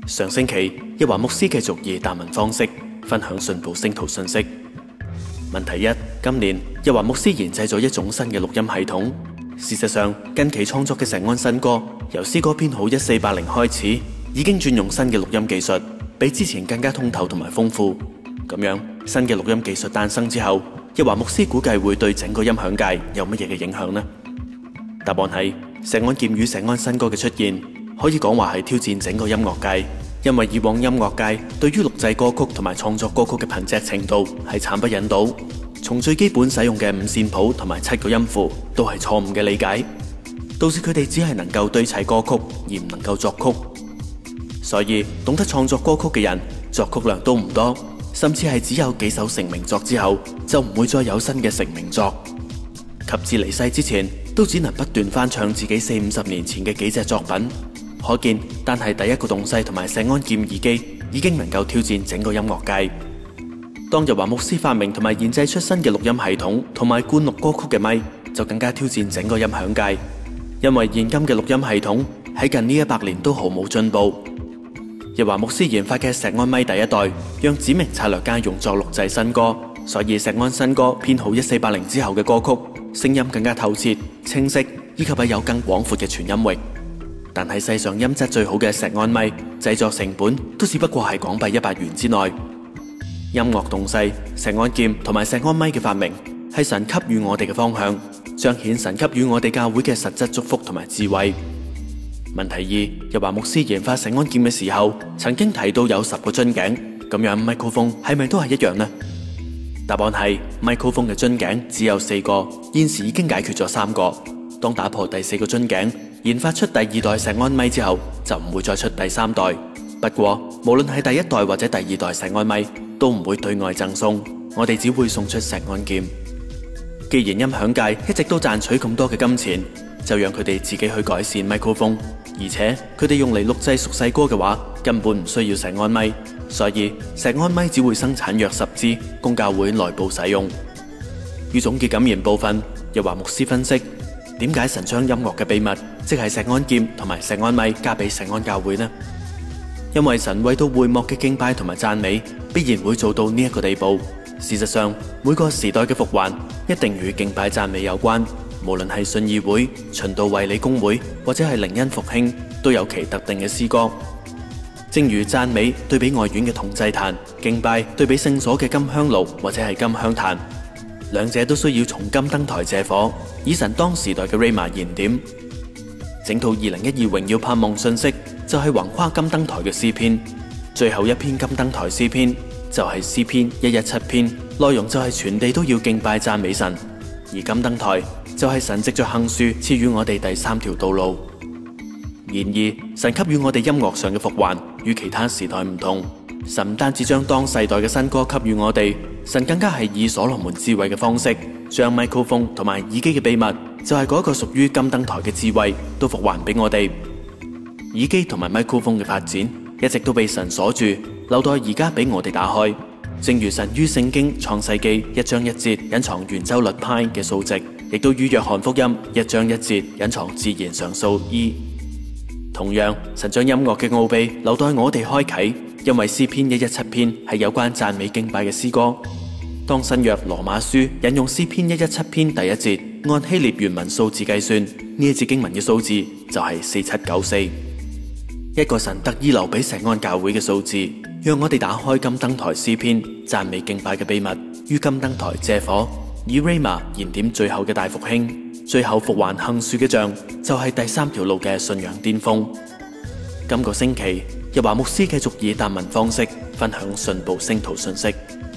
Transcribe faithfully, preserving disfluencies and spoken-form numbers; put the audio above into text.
上星期，日華牧師繼續以達文方式分享信報星途信息。問題一：今年日華牧師研製咗一種新嘅錄音系統。事實上，近期創作嘅石安新歌，由詩歌編號一四八零開始，已經轉用新嘅錄音技術，比之前更加通透同埋豐富。咁樣，新嘅錄音技術誕生之後，日華牧師估計會對整個音響界有乜嘢嘅影響呢？答案係石安劍與石安新歌嘅出現，可以講話係挑戰整個音樂界。因為以往音樂界對於錄製歌曲同埋創作歌曲嘅品質程度係慘不忍睹，從最基本使用嘅五線譜同埋七個音符都係錯誤嘅理解，導致佢哋只係能夠堆砌歌曲而唔能夠作曲。所以懂得創作歌曲嘅人作曲量都唔多，甚至係只有幾首成名作之後就唔會再有新嘅成名作，及至離世之前都只能不斷翻唱自己四五十年前嘅幾隻作品。可見，單係第一個動勢同埋石安劍耳機已經能夠挑戰整個音樂界。當日華牧師發明同埋研製出新嘅錄音系統同埋灌錄歌曲嘅咪，就更加挑戰整個音響界。因為現今嘅錄音系統喺近呢一百年都毫無進步。日華牧師研發嘅石安咪第一代，讓指明策略家用作錄製新歌，所以石安新歌編號一四八零之後嘅歌曲，聲音更加透徹、清晰，以及係有更廣闊嘅傳音域。但係世上音質最好嘅石安咪，製作成本都只不過係港幣一百元之內。音樂動勢、石安劍同埋石安咪嘅發明，係神給予我哋嘅方向，彰顯神給予我哋教會嘅實質祝福同埋智慧。問題二：日華牧師研發石安劍嘅時候，曾經提到有十個樽頸，咁樣麥克風係咪都係一樣呢？答案係麥克風嘅樽頸只有四個，現時已經解決咗三個。當打破第四個樽頸，研發出第二代石安咪之後，就唔會再出第三代。不過，無論係第一代或者第二代石安咪，都唔會對外贈送，我哋只會送出石安劍。既然音響界一直都賺取咁多嘅金錢，就讓佢哋自己去改善麥克風。而且佢哋用嚟錄製俗世歌嘅話，根本唔需要石安咪，所以石安咪只會生產約十支，供教會內部使用。於總結感言部分，日華牧師分析，點解神將音樂嘅秘密，即係石安劍同埋石安咪交俾石安教會呢？因為神為到會幕嘅敬拜同埋讚美，必然會做到呢一個地步。事實上，每個時代嘅復還一定與敬拜讚美有關，無論係信義會、循道衛理公會或者係靈恩復興，都有其特定嘅詩歌。正如讚美對比外院嘅銅祭壇，敬拜對比聖所嘅金香爐或者係金香壇，兩者都需要從金燈台借火，以神當時代嘅 Rhema 燃點。整套二零一二榮耀盼望信息就係橫跨金燈台嘅詩篇，最後一篇金燈台詩篇就係詩篇一一七篇，內容就係全地都要敬拜讚美神，而金燈台就係神藉着杏樹賜予我哋第三條道路。然而，神給予我哋音樂上嘅復還與其他時代唔同，神唔單止將當世代嘅新歌給予我哋，神更加係以所羅門智慧嘅方式，將麥克風同埋耳機嘅秘密，就係嗰個屬於金燈台嘅智慧，都復還俾我哋。耳機同埋麥克風嘅發展一直都被神鎖住，留待而家俾我哋打開。正如神於聖經創世記一章一節隱藏圓周率派嘅數值，亦都於約翰福音一章一節隱藏自然常數 E。同樣，神將音樂嘅奧秘留待我哋開啟，因為詩篇一一七篇係有關讚美敬拜嘅詩歌。當新約羅馬書引用詩篇一一七篇第一節，按希臘原文數字計算，呢一節經文嘅數字就係四七九四，一個神特意留俾石安教會嘅數字，讓我哋打開金燈台詩篇讚美敬拜嘅秘密，於金燈台借火，以 Rhema 燃點最後嘅大復興，最後復還杏樹嘅像，就係第三條路嘅信仰巔峰。今個星期，日華牧師繼續以達文方式分享信報星途信息。